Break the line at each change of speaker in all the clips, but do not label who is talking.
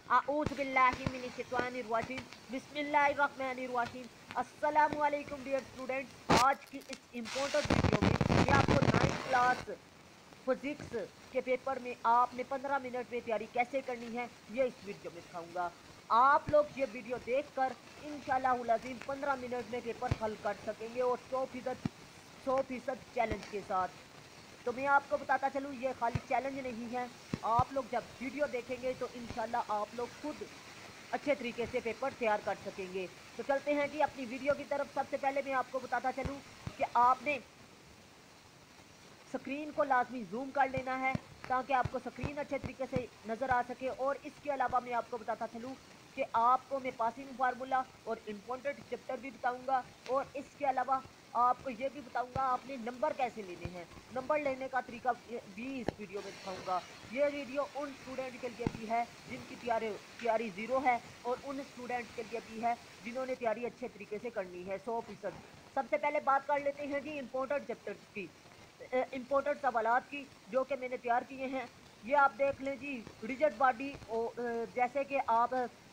आऊज़ु बिल्लाहि मिनश शैतानिर रजीम बिस्मिल्लाहिर रहमानिर रहीम। अस्सलामु अलैकुम डियर स्टूडेंट्स। आज की इस इम्पोर्टेंट वीडियो में मैं आपको 9th क्लास फिजिक्स के पेपर में आपने 15 मिनट में तैयारी कैसे करनी है ये इस वीडियो में सिखाऊंगा। आप लोग ये वीडियो देखकर इंशाअल्लाह अज़ीम 15 मिनट में पेपर हल कर सकेंगे और 100% चैलेंज के साथ। तो मैं आपको बताता चलूँ, ये खाली चैलेंज नहीं है। आप लोग जब वीडियो देखेंगे तो इंशाल्लाह आप लोग खुद अच्छे तरीके से पेपर तैयार कर सकेंगे। तो चलते हैं जी अपनी वीडियो की तरफ। सबसे पहले मैं आपको बताता चलूँ कि आपने स्क्रीन को लाजमी जूम कर लेना है ताकि आपको स्क्रीन अच्छे तरीके से नज़र आ सके। और इसके अलावा मैं आपको बताता चलूँ कि आपको मैं पासिंग फार्मूला और इम्पोर्टेंट चैप्टर भी बताऊंगा। और इसके अलावा आपको ये भी बताऊंगा आपने नंबर कैसे लेने हैं, नंबर लेने का तरीका भी इस वीडियो में दिखाऊंगा। ये वीडियो उन स्टूडेंट के लिए भी है जिनकी तैयारी ज़ीरो है और उन स्टूडेंट के लिए भी है जिन्होंने तैयारी अच्छे तरीके से करनी है 100%। सबसे पहले बात कर लेते हैं जी इम्पोर्टेंट चैप्टर्स की, इम्पोर्टेंट सवालात की जो कि मैंने तैयार किए हैं। ये आप देख लें जी। रिजिड बॉडी जैसे कि आप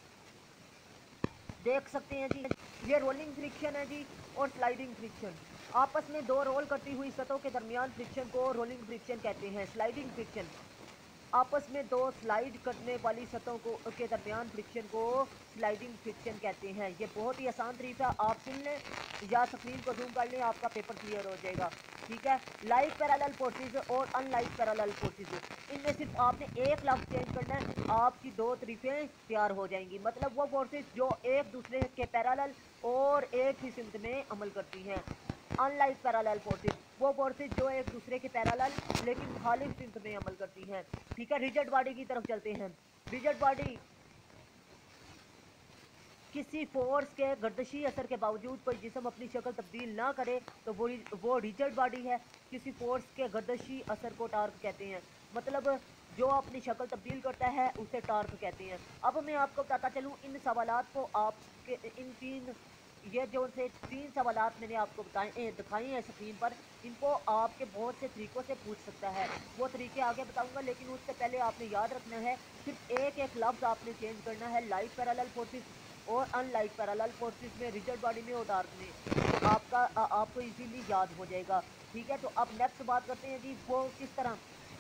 देख सकते हैं जी, ये रोलिंग फ्रिक्शन है जी और स्लाइडिंग फ्रिक्शन। आपस में दो रोल करती हुई सतहों के दरमियान फ्रिक्शन को रोलिंग फ्रिक्शन कहते हैं। स्लाइडिंग फ्रिक्शन आपस में दो स्लाइड करने वाली सतहों को के दरमियान फ्रिक्शन को स्लाइडिंग फ्रिक्शन कहते हैं। ये बहुत ही आसान तरीका, आप सुन लें या स्क्रीन को जूम कर लें, आपका पेपर क्लियर हो जाएगा। ठीक है। लाइक पैरेलल फोर्सेस और अनलाइक पैरेलल फोर्सेस, इनमें सिर्फ आपने एक लफ्ज चेंज करना है, आपकी दो तरीफें तैयार हो जाएंगी। मतलब वो फोर्सेस जो एक दूसरे के पैरेलल और एक ही सिमत में अमल करती हैं। अनलाइक पैरेलल फोर्सेस वो फोर्सेस जो एक दूसरे के पैरेलल लेकिन मुखालिफ सिमत में अमल करती हैं। ठीक है। रिजिड बॉडी की तरफ चलते हैं। रिजिड बॉडी किसी फोर्स के गर्दशी असर के बावजूद कोई जिस्म अपनी शक्ल तब्दील ना करे तो वो रिजिड बॉडी है। किसी फोर्स के गर्दशी असर को टार्क कहते हैं। मतलब जो अपनी शक्ल तब्दील करता है उसे टार्क कहते हैं। अब मैं आपको बताता चलूँ इन सवालात को, आपके इन तीन ये जो से तीन सवालात मैंने आपको दिखाए हैं स्क्रीन पर, इनको आपके बहुत से तरीकों से पूछ सकता है। वो तरीके आगे बताऊंगा, लेकिन उससे पहले आपने याद रखना है सिर्फ एक एक लफ्ज आपने चेंज करना है, लाइक पैरेलल फोर्सेस और अनलाइक पैरेलल फोर्सेस में, रिजिड बॉडी में और डार्क में। तो आपको इजीली याद हो जाएगा। ठीक है। तो अब नेक्स्ट बात करते हैं जी वो किस तरह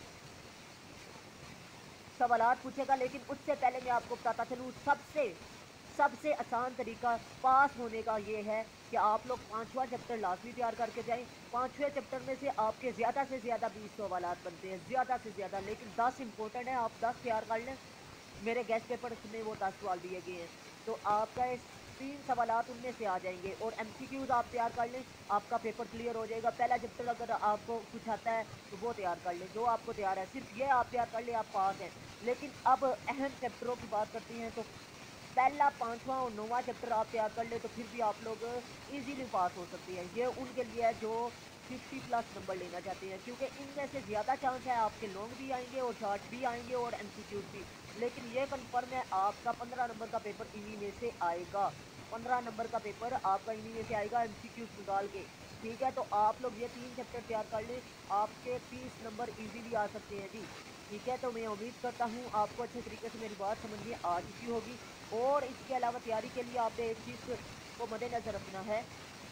सवालात पूछेगा। लेकिन उससे पहले मैं आपको बताता चलूँ सबसे सबसे आसान तरीका पास होने का ये है कि आप लोग पांचवा चैप्टर लाजमी तैयार करके जाएं। पांचवें चैप्टर में से आपके ज़्यादा से ज़्यादा 20 सवालात बनते हैं, ज़्यादा से ज़्यादा, लेकिन 10 इंपॉर्टेंट है, आप 10 तैयार कर लें। मेरे गेस्ट पेपर में वो 10 सवाल दिए गए हैं, तो आपका इस तीन सवालात उनमें से आ जाएंगे और एमसीक्यूज आप तैयार कर लें, आपका पेपर क्लियर हो जाएगा। पहला चैप्टर अगर आपको कुछ आता है तो वो तैयार कर लें, जो आपको तैयार है सिर्फ ये आप तैयार कर लें, आप पास हैं। लेकिन अब अहम चैप्टरों की बात करते हैं तो पहला, पांचवा और नौवां चैप्टर आप तैयार कर ले तो फिर भी आप लोग इजीली पास हो सकते हैं। ये उनके लिए है जो 50+ नंबर लेना चाहते हैं, क्योंकि इनमें से ज़्यादा चांस है आपके लॉन्ग भी आएंगे और शॉर्ट भी आएंगे और एमसीक्यूज भी। लेकिन ये कन्फर्म है आपका 15 नंबर का पेपर इन्हीं में से आएगा। 15 नंबर का पेपर आपका इन्हीं में से आएगा एमसीक्यूज निकाल के। ठीक है। तो आप लोग ये तीन चैप्टर तैयार कर लें, आपके 30 नंबर इजीली आ सकते हैं जी। ठीक है। तो मैं उम्मीद करता हूँ आपको अच्छे तरीके से मेरी बात समझ में आ चुकी होगी। और इसके अलावा तैयारी के लिए आपने एक चीज़ को मद्देनजर रखना है,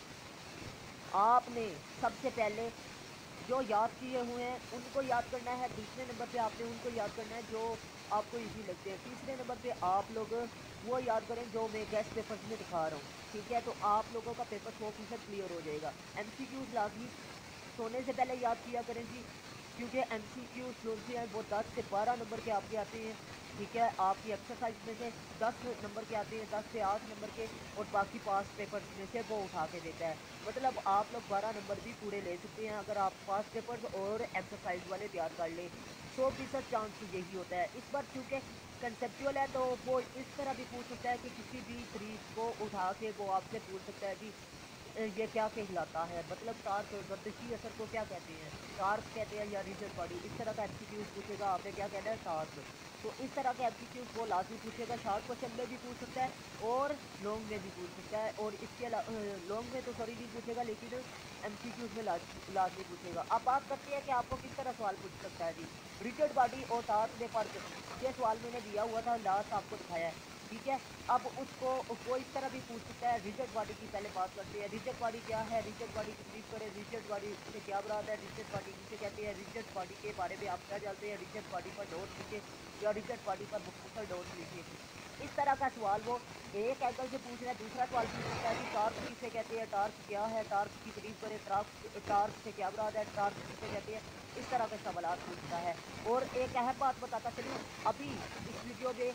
आपने सबसे पहले जो याद किए हुए हैं उनको याद करना है। दूसरे नंबर पे आपने उनको याद करना है जो आपको इजी लगते हैं। तीसरे नंबर पे आप लोग वो याद करें जो मैं गेस्ट पेपर्स में दिखा रहा हूँ। ठीक है। तो आप लोगों का पेपर 100% क्लियर हो जाएगा। एमसीक्यूज लाजमी सोने से पहले याद किया करें जी, क्योंकि एमसीक्यूज जो हैं वो 10 से 12 नंबर के आपके आते हैं। ठीक है। आपकी एक्सरसाइज में से 10 नंबर के आते हैं, 10 से 8 नंबर के, और बाकी पास पेपर्स में से वो उठा के देता है। मतलब आप लोग 12 नंबर भी पूरे ले सकते हैं अगर आप पास पेपर्स और एक्सरसाइज वाले तैयार कर लें। 100% चांस तो यही होता है। इस बार चूँकि कंसेप्चुअल है तो वो इस तरह भी पूछ सकता है कि किसी भी तरीक को उठा के वो आपसे पूछ सकता है जी ये क्या कहलाता है, मतलब टार्क गर्दिशी असर को क्या कहते हैं, टार्क कहते हैं या रिजिड बॉडी। इस तरह का एमसीक्यूज पूछेगा, आपने क्या कहना है, टार्क। तो इस तरह के एमसीक्यूज वो लाजमी पूछेगा, शॉर्ट क्वेश्चन में भी पूछ सकता है और लॉन्ग में भी पूछ सकता है। और इसके लॉन्ग में तो सॉरी नहीं पूछेगा, लेकिन एमसीक्यूज में लाजमी पूछेगा। अब बात करते हैं कि आपको किस तरह सवाल पूछ सकता है जी। रिजिड बॉडी और टार्क में फ़र्क, ये सवाल मैंने दिया हुआ था, लास्ट आपको दिखाया है, ठीक है। अब उसको वो इस तरह भी पूछ सकता है। रिजिड बॉडी की पहले बात करते हैं, रिजिड बॉडी क्या है, रिजिड बॉडी की तारीफ करें, रिजिड बॉडी से क्या मुराद है, रिजिड बॉडी किसे कहते हैं, रिजिड बॉडी के बारे में आप क्या जानते हैं, रिजिड बॉडी पर नोट लिखिए या रिजिड बॉडी पर मुख्तसर नोट लिखिए। इस तरह का सवाल वो एक एंगल से पूछ रहा है। दूसरा सवाल पूछ सकता है कि टार्क किसे कहते हैं, टार्क क्या है, टार्क की तारीफ करें, टार्क से क्या मुराद है, टार्क किसे कहते हैं। इस तरह के सवाल पूछता है। और एक अहम बात बताता चलूँ, अभी इस वीडियो में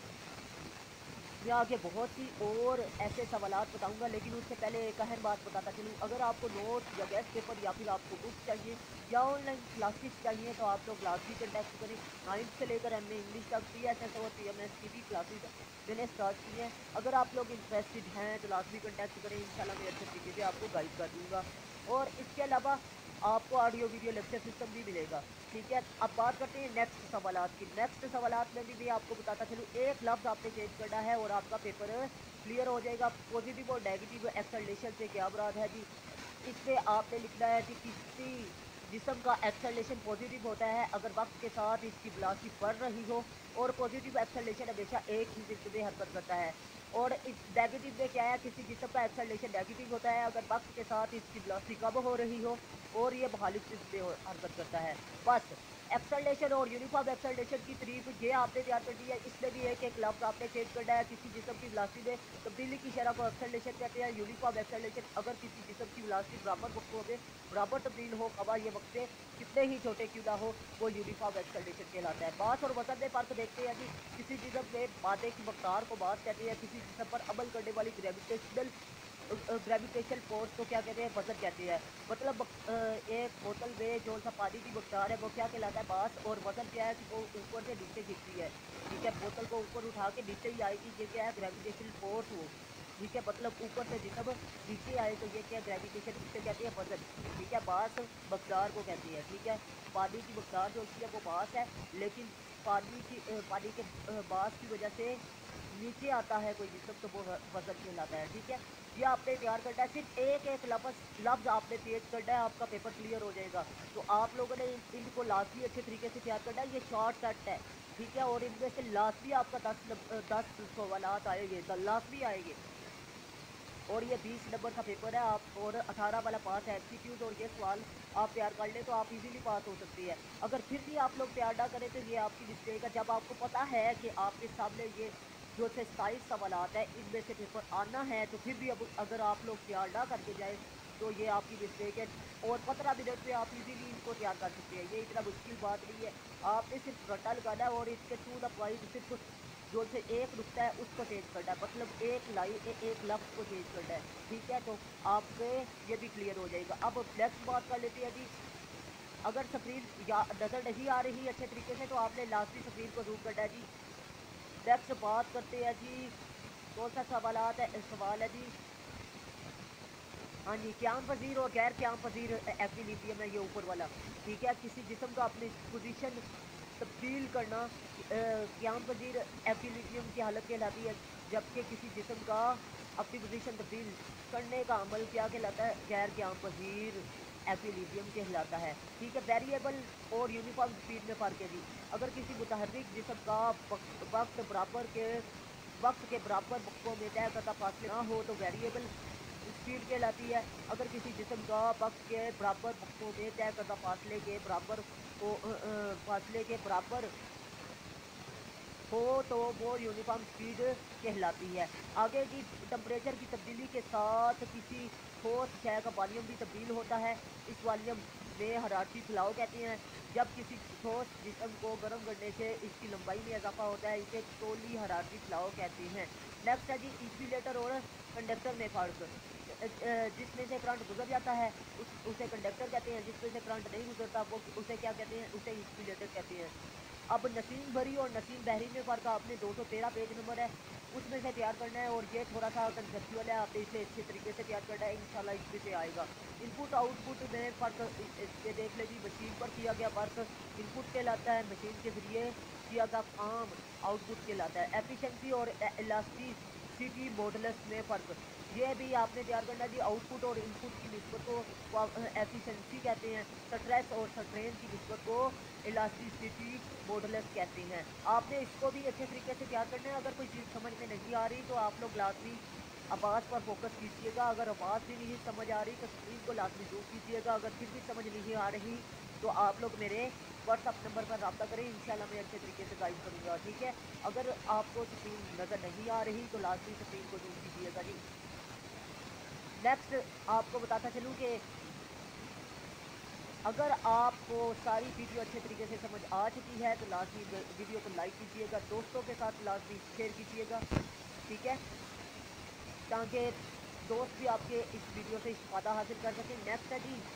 मैं आगे बहुत सी और ऐसे सवालात बताऊंगा, लेकिन उससे पहले एक अहम बात बताता चलूँ। अगर आपको नोट्स या गेस्ट पेपर या फिर आपको बुक चाहिए या ऑनलाइन क्लासेस चाहिए तो आप लोग लाजमी कंटेक्ट करें। 9th से लेकर एमए इंग्लिश तक PSS और PMS की भी क्लासेस मैंने स्टार्ट की हैं। अगर आप लोग इंटरेस्टेड हैं तो लाजमी कंटेक्ट करें, इंशाल्लाह मैं अच्छे तरीके से आपको गाइड कर दूँगा। और इसके अलावा आपको ऑडियो वीडियो लेक्चर सिस्टम भी मिलेगा, ठीक है। अब बात करते हैं नेक्स्ट सवालात की। नेक्स्ट सवालात में भी मैं आपको बताता चलूँ, एक लफ्ज़ आपने चेंज करना है और आपका पेपर क्लियर हो जाएगा। पॉजिटिव और नेगेटिव एक्सेलरेशन से क्या मुराद है जी। इसमें आपने लिखना है कि किसी जिस्म का एक्सेलरेशन पॉजिटिव होता है अगर वक्त के साथ इसकी वेलोसिटी बढ़ रही हो, और पॉजिटिव एक्सेलरेशन हमेशा एक ही दिशा में हरकत करता है। और इस नेगेटिव में क्या है, किसी जिस्म का एक्सेलरेशन नेगेटिव होता है अगर वक्त के साथ इसकी वेलोसिटी कम हो रही हो और ये मुखालिफ दिशा में हरकत करता है। बस एक्सेलरेशन और यूनिफॉर्म एक्सेलरेशन की तारीफ ये आपने तैयार कर दी है। इसमें भी एक एक लफ्ज़ आपने चेंज करना है। किसी जिस्म की वेलोसिटी में तब्दीली की शरह को एक्सेलरेशन कहते हैं। यूनिफॉर्म एक्सेलरेशन अगर किसी जिस्म की वेलोसिटी बराबर वक्तों में बराबर तब्दील हो, खबर ये वक्त से कितने ही छोटे क्यों ना हो, वो यूनिफॉर्म एक्सेलरेशन कहलाता है। मास और वजन में फ़र्क देखते हैं कि किसी जिस्म में मादे की मकदार को मास कहते हैं, किसी जिस्म पर अमल करने वाली ग्रेविटेशनल फोर्स को क्या कहते हैं, वजन कहते हैं। मतलब एक बोतल में जो सा पानी की मकदार है वो क्या कहलाता है, मास। और वजन क्या है कि वो ऊपर से नीचे गिरती है, ठीक है। बोतल को ऊपर उठा के नीचे ही आएगी, ये क्या है, ग्रेविटेशनल फोर्स हो, ठीक है। मतलब ऊपर से जितना नीचे आए तो ये क्या, ग्रेविटेशन, इसे कहते हैं वजन, ठीक है। मास मकदार को कहती है, ठीक है। पानी की मकदार जो होती है वो मास है, लेकिन पानी के मास की वजह से नीचे आता है कोई जिस्म तो वो वजन कहलाता है, ठीक है। ये आपने तैयार करना है, सिर्फ एक एक लफ्ज़ आपने तेज करना है, आपका पेपर क्लियर हो जाएगा। तो आप लोगों ने इनको लाजमी अच्छे तरीके से तैयार करना है। ये शॉर्ट कट है, ठीक है। और इनमें से लाजमी आपका 10 सवालात आएंगे, लाजमी आएंगे। और ये 20 नंबर का पेपर है आप, और 18 वाला पास है एमसीक्यूज। और ये सवाल आप तैयार कर लें तो आप इजीली पास हो सकती है। अगर फिर भी आप लोग तैयार ना करें तो ये आपकी मिस्टेक है। जब आपको पता है कि आपके सामने ये जो 27 सवालात है इनमें से पेपर आना है, तो फिर भी अब अगर आप लोग तैयार ना करके जाए तो ये आपकी मिस्टेक है। और 15 मिनट में आप इजीली इनको तैयार कर सकते हैं, ये इतना मुश्किल बात नहीं है। आपने सिर्फ रट्टा लगाना है और इसके टू द पॉइंट सिर्फ जो से एक नुकता है उसको चेंज करना है, मतलब एक लाइन एक लफ्ज़ को चेंज करना है, ठीक है। तो आपके ये भी क्लियर हो जाएगा। अब नेक्स्ट बात कर लेते हैं जी। अगर स्क्रीन या नज़र नहीं आ रही अच्छे तरीके से तो आपने लास्टी स्क्रीन को जूम करना है जी। नेक्स्ट बात करते हैं जी, कौन सा सवाल है जी। हाँ जी, क़याम पज़ीर और गैर क़याम पज़ीर एक्विलिब्रियम है ये ऊपर वाला, ठीक है। किसी जिस्म का अपनी पोजीशन तब्दील करना क़याम पज़ीर एक्विलिब्रियम की हालत कहलाती है, जबकि किसी जिस्म का अपनी पोजीशन तब्दील करने का अमल क्या कहलाता है, गैर क़याम पज़ीर एक्विलिब्रियम कहलाता है, ठीक है। वेरिएबल और यूनिफॉर्म स्पीड में फ़र्क है जी। अगर किसी मुतहर्रिक जिस्म का वक्त के बराबर वक्तों में तय करता फासले ना हो तो वेरिएबल स्पीड कहलाती है। अगर किसी जिस्म का वक्त के बराबर वक्तों में तय करता फासले के बराबर हो तो वो यूनिफॉर्म स्पीड कहलाती है। आगे जी, टेम्परेचर की तब्दीली के साथ किसी ठोस शय का वॉल्यूम भी तब्दील होता है, इस वॉल्यूम में हरारती फैलाव कहते हैं। जब किसी ठोस जिस्म को गर्म करने से इसकी लंबाई में इजाफा होता है, इसे तोली हरारती फैलाव कहते हैं। नेक्स्ट है जी, इंसुलेटर और कंडक्टर में फ़र्क। जिसमें से करंट गुजर जाता है उसे कंडक्टर कहते हैं, जिसमें से करंट नहीं गुजरता वो उसे क्या कहते हैं, उसे इंसुलेटर कहते हैं। अब नसीम भरी और नसीम बहरी में फ़र्क आपने 213 पेज नंबर है उसमें से तैयार करना है, और ये थोड़ा सा कंसेप्चुअल है, आपने इसे अच्छे तरीके से तैयार करना है, इंशाल्लाह इसमें से आएगा। इनपुट आउटपुट में फ़र्क ये देख ले जी, मशीन पर किया गया फ़र्क इनपुट कहलाता है, मशीन के ज़रिए किया गया काम आउटपुट कहलाता है। एफिशिएंसी और इलास्टिसिटी मॉडल्स में फ़र्क ये भी आपने तैयार करना है जी। आउटपुट और इनपुट की निस्बत को एफिशिएंसी कहते हैं, स्ट्रेस और स्ट्रेन की निस्बत को इलास्टिसिटी मॉडल्स कहते हैं। आपने इसको भी अच्छे तरीके से तैयार करना है। अगर कोई चीज़ समझ में नहीं आ रही तो आप लोग लाजमी आवाज़ पर फोकस कीजिएगा, अगर आवाज़ भी नहीं समझ आ रही तो स्क्रीन को लाजमी जूम कीजिएगा, अगर फिर भी समझ नहीं आ रही तो आप लोग मेरे व्हाट्सअप नंबर पर रब्ता करें, इंशाल्लाह मैं अच्छे तरीके से गाइड करूँगा, ठीक है। अगर आपको स्क्रीन नज़र नहीं आ रही तो लाजमी स्क्रीन को जूम कीजिएगा जी। नेक्स्ट आपको बताता चलूँ कि अगर आपको सारी वीडियो अच्छे तरीके से समझ आ चुकी है तो लाजमी वीडियो को लाइक कीजिएगा, दोस्तों के साथ लाजमी शेयर कीजिएगा, ठीक है, ताकि दोस्त भी आपके इस वीडियो से इस्तेफादा हासिल कर सकें। नेक्स्ट है जी,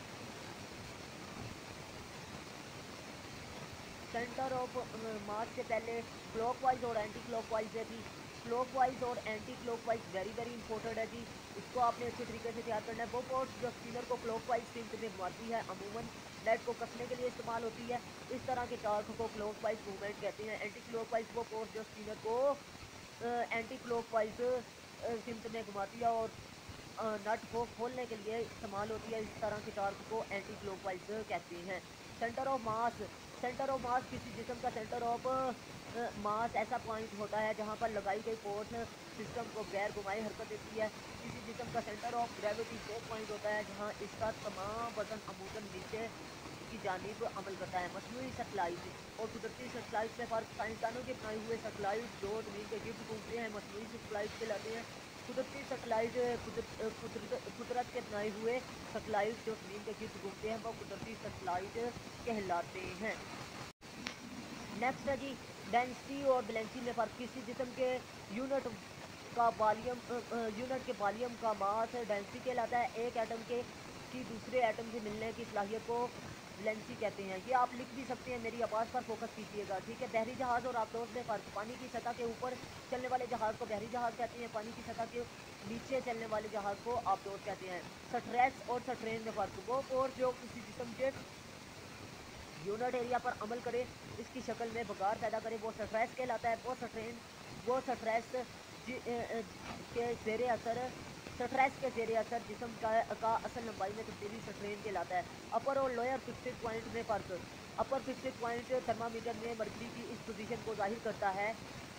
सेंटर ऑफ मास से पहले क्लॉकवाइज और एंटी क्लॉकवाइज है जी। क्लॉकवाइज और anti clockwise very very important है जी, इसको आपने अच्छे तरीके से तैयार करना है। वो फोर्स जो स्पिनर को क्लॉकवाइज सिंक में घुमाती है अमूमन नेट को कसने के लिए इस्तेमाल होती है, इस तरह के टार्क को क्लॉकवाइज मूवमेंट कहते हैं। एंटी क्लॉकवाइज वो फोर्स जो स्पिनर को एंटी क्लॉकवाइज सिंक में घुमाती है और नट को खोलने के लिए इस्तेमाल होती है, इस तरह के टार्क को एंटी क्लॉकवाइज कहते हैं। Centre of mass, centre of mass किसी जिस्म का सेंटर ऑफ मास ऐसा पॉइंट होता है जहां पर लगाई गई फोर्स सिस्टम को गैर घुमाई हरकत देती है। किसी जिस्म का सेंटर ऑफ ग्रेविटी वो पॉइंट होता है जहां इसका तमाम वजन अमूमन नीचे की जानिब अमल करता है। मसनूई सैटेलाइट और कुदरती सैटेलाइट में फ़र्क, साइंसदानों के बनाए हुए सैटेलाइट जो ज़मीन के गिर्द घूमते हैं मसनूई सैटेलाइट कहलाते हैं। कुदरती सैटेलाइट कुदरत के बनाए हुए सैटेलाइट जो ज़मीन के गिर्द घूमते हैं वो कुदरती सैटेलाइट कहलाते हैं। नेक्स्ट है जी, डेंसिटी और बैलेंसिटी में फ़र्क, किसी जिस्म के यूनिट का वॉल्यूम यूनिट के वॉल्यूम का मास डेंसिटी कहलाता है। एक एटम के की दूसरे एटम से मिलने की सलाहियत को वैलेंसी कहते हैं। ये आप लिख भी सकते हैं, मेरी आवाज़ पर फोकस कीजिएगा, ठीक है। बहरी जहाज़ और आबदोज में फ़र्क, पानी की सतह के ऊपर चलने वाले जहाज़ को बहरी जहाज़ कहते हैं, पानी की सतह के नीचे चलने वाले जहाज़ को आबदोज कहते हैं। स्ट्रेस और स्ट्रेन में फ़र्क, वो फोर्स जो किसी जिस्म के यूनिट एरिया पर अमल करे इसकी शक्ल में बगार पैदा करे वो स्ट्रेस कहलाता है। वो स्ट्रेस के ज़ेरे असर स्ट्रेस के ज़ेरे असर जिस्म का असल लंबाई में तब्दीली स्ट्रेन कहलाता है। अपर और लोअर फिक्स्ड पॉइंट में फ़र्क, अपर फिक्स्ड पॉइंट थर्मामीटर में मर्करी की इस पोजीशन को जाहिर करता है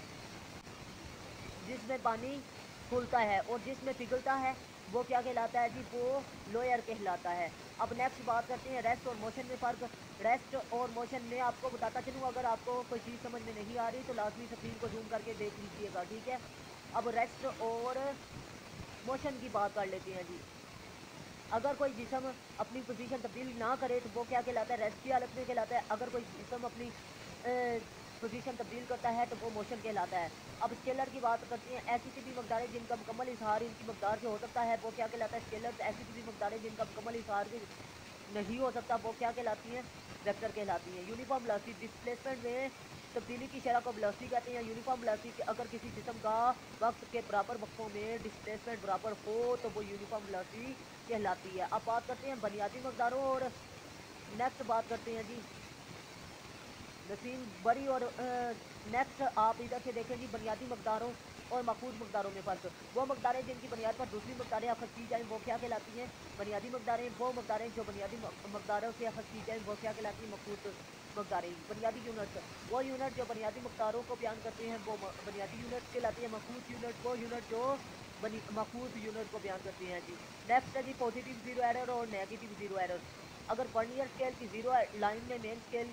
जिसमें पानी फूलता है, और जिसमें पिघलता है वो क्या कहलाता है जी, वो लोअर कहलाता है। अब नेक्स्ट बात करते हैं रेस्ट और मोशन में फ़र्क। रेस्ट और मोशन में आपको बताता चलूँ, अगर आपको कोई चीज़ समझ में नहीं आ रही तो लाजमी स्क्रीन को जूम करके देख लीजिएगा, ठीक है। अब रेस्ट और मोशन की बात कर लेते हैं जी। अगर कोई जिस्म अपनी पोजीशन तब्दील ना करे तो वो क्या कहलाता है, रेस्ट की हालत में कहलाता है। अगर कोई जिस्म अपनी पोजीशन तब्दील करता है तो वो मोशन कहलाता है। अब स्केलर की बात करते हैं, ऐसी किसी मकदारें जिनका मुकम्मल इजहार इनकी मकदार से हो सकता है वो क्या कहलाता है, स्केलर। ऐसी किसी मकदारें जिनका मुकम्मल इजहार नहीं हो सकता वो क्या कहलाती हैं, वेक्टर कहलाती हैं। यूनिफॉर्म वेलोसिटी, डिस्प्लेसमेंट में तब्दीली की शरह को वेलोसिटी कहते हैं। यूनिफॉर्म वेलोसिटी अगर किसी जिस्म का वक्त के बराबर वक्फों में डिस्प्लेसमेंट बराबर हो तो वो यूनिफॉर्म वेलोसिटी कहलाती है। अब बात करते हैं बुनियादी मकदारों और नेक्स्ट बात करते हैं जी नसीम बरी और नेक्स्ट आप इधर से देखें जी बुनियादी मकदारों और मखूज मकदारों में फ़र्क। वो मकदारें जिनकी बुनियाद पर दूसरी मकदारें अखज़ की जाएँ वो क्या कहलाती हैं, बुनियादी मकदारें। वो मकदारें जो बुनियादी मकदारों से अखज़ की जाएँ वो क्या कहलाती हैं, मखूज मकदारें। बुनियादी यूनिट, वो यूनिट जो बुनियादी मकदारों को बयान करते हैं वो बुनियादी यूनिट कहलाती है। मखूज यूनिट वो यूनिट जो मखूज यूनिट को बयान करते हैं जी। नेक्स्ट है जी पॉजिटिव ज़ीरो एरर और नेगेटिव ज़ीरो एरर। अगर वर्नियर स्केल की ज़ीरो लाइन में मेन स्केल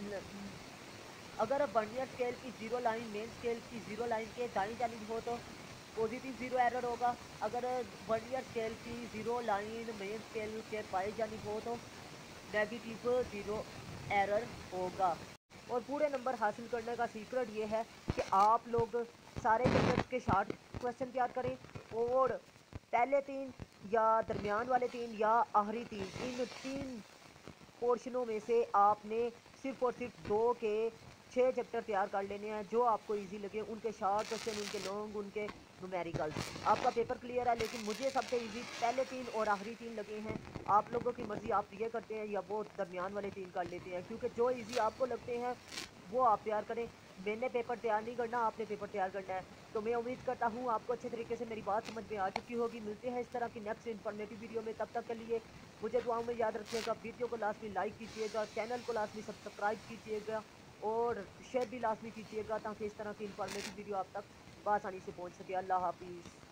अगर वर्नियर स्केल की ज़ीरो लाइन मेन स्केल की ज़ीरो लाइन के दाईं जानिब हो तो पॉजिटिव ज़ीरो एरर होगा। अगर वर्नियर स्केल की ज़ीरो लाइन मेन स्केल के बाईं जानिब हो तो नेगेटिव ज़ीरो एरर होगा। और पूरे नंबर हासिल करने का सीक्रेट ये है कि आप लोग सारे सब्जेक्ट के शार्ट क्वेश्चन तैयार करें, और पहले 3 या दरमियान वाले 3 या आखिरी 3, इन 3 पोर्शनों में से आपने सिर्फ और सिर्फ 2 के 6 چیپٹر تیار کر لینے ہیں جو آپ کو ایزی لگے، ان کے شارٹ کوشچن، ان کے لانگ، ان کے نومیریکلس، آپ کا پیپر کلیئر ہے۔ لیکن مجھے سب سے ایزی پہلے 3 اور آخری 3 لگے ہیں۔ آپ لوگوں کی مرضی، آپ یہ کرتے ہیں یا وہ درمیان والے 3 کر لیتے ہیں، کیونکہ جو ایزی آپ کو لگتے ہیں وہ آپ تیار کریں۔ میں نے پیپر تیار نہیں کرنا، آپ نے پیپر تیار کرنا ہے۔ تو میں امید کرتا ہوں آپ کو اچھے طریقے سے میری بات سمجھ میں آ چکی ہوگی۔ ملتے ہیں اس طرح کی نیکسٹ انفارمیٹیو ویڈیو میں، تب تک کے لیے مجھے دعاؤں میں یاد رکھیے گا۔ ویڈیو کو لازمی لائک کیجیے گا، چینل کو لازمی سبسکرائب کیجیے گا اور شیئر بھی لازمی کیجیے گا، تاکہ اس طرح کی انفارمیٹیو ویڈیو آپ تک بآسانی سے پہنچ سکے۔ اللہ حافظ۔